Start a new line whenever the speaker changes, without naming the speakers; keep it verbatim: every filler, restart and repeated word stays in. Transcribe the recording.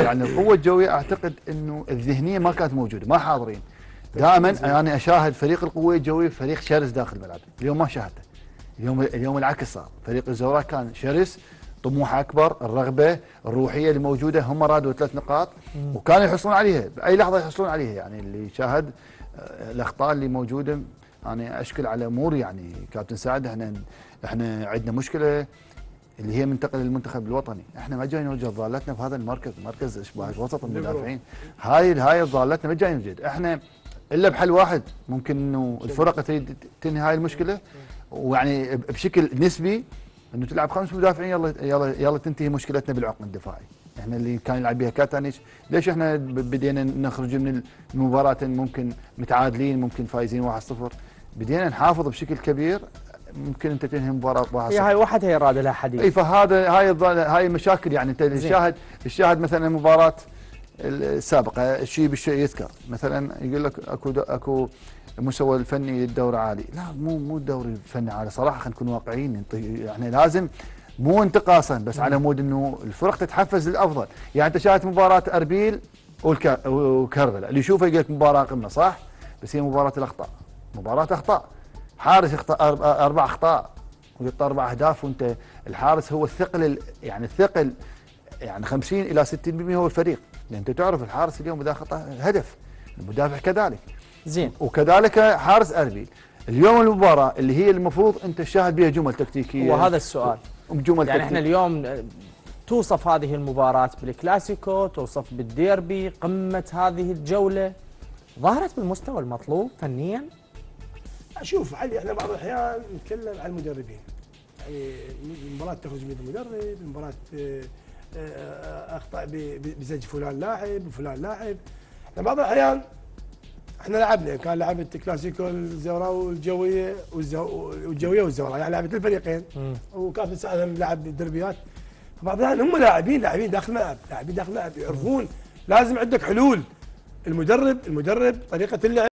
يعني القوه الجويه اعتقد انه الذهنيه ما كانت موجوده، ما حاضرين. دائما انا اشاهد فريق القوه الجويه فريق شرس داخل الملعب، اليوم ما شاهدته. اليوم اليوم العكس صار، فريق الزوراء كان شرس، طموح اكبر، الرغبه الروحيه اللي موجوده، هم رادوا ثلاث نقاط وكانوا يحصلون عليها باي لحظه يحصلون عليها. يعني اللي شاهد الاخطاء اللي موجوده، انا اشكل على امور يعني كابتن سعد. احنا احنا عندنا مشكله اللي هي منتقل للمنتخب الوطني، احنا ما جاي نوجد ضالتنا في هذا المركز، مركز اشباه وسط المدافعين. هاي هاي ضالتنا ما جاي نوجد، احنا الا بحل واحد ممكن انه الفرق تريد تنهي هاي المشكله، ويعني بشكل نسبي انه تلعب خمس مدافعين يلا يلا يلا تنتهي مشكلتنا بالعقم الدفاعي. احنا اللي كان يلعب بها كاتانيش، ليش احنا بدينا نخرج من المباراه ممكن متعادلين ممكن فايزين واحد صفر، بدينا نحافظ بشكل كبير، ممكن انت تنهي مباراه واحد صفر.
هي هاي واحد هي اراده لها حديث.
اي فهذا هاي هاي مشاكل. يعني انت الشاهد الشاهد مثلا المباراه السابقه الشيء بالشيء يذكر، مثلا يقول لك اكو اكو المستوى الفني للدوري عالي، لا مو مو الدوري الفني عالي صراحه، خلينا نكون واقعيين. يعني لازم مو انتقاصا بس على مود انه الفرق تتحفز للافضل. يعني انت شاهدت مباراه اربيل وكربلاء، اللي يشوفها يقول لك مباراه قمه صح، بس هي مباراه الاخطاء، مباراه اخطاء، حارس يخطأ اربع اخطاء ويحط اربع اهداف، وانت الحارس هو الثقل، يعني الثقل يعني خمسين الى ستين بالمئة هو الفريق، لان انت تعرف الحارس اليوم اذا خطا هدف، المدافع كذلك.
زين.
وكذلك حارس اربيل. اليوم المباراه اللي هي المفروض انت تشاهد بها جمل تكتيكيه،
وهذا السؤال
جمل
يعني احنا اليوم توصف هذه المباراه بالكلاسيكو، توصف بالديربي، قمه هذه الجوله، ظهرت بالمستوى المطلوب فنيا؟
شوف علي، احنا بعض الاحيان نتكلم عن المدربين، يعني المباراه تخرج من المدرب، المباراه اخطاء بزج فلان لاعب وفلان لاعب. احنا بعض الاحيان احنا لعبنا، كان لعبت كلاسيكو الزوراء والجويه والجويه والزوراء، يعني لعبت الفريقين، وكابتن سعد لعب دربيات. فبعض الاحيان هم لاعبين لاعبين داخل الملعب، لاعبين داخل الملعب يعرفون، لازم عندك حلول. المدرب المدرب طريقه اللعب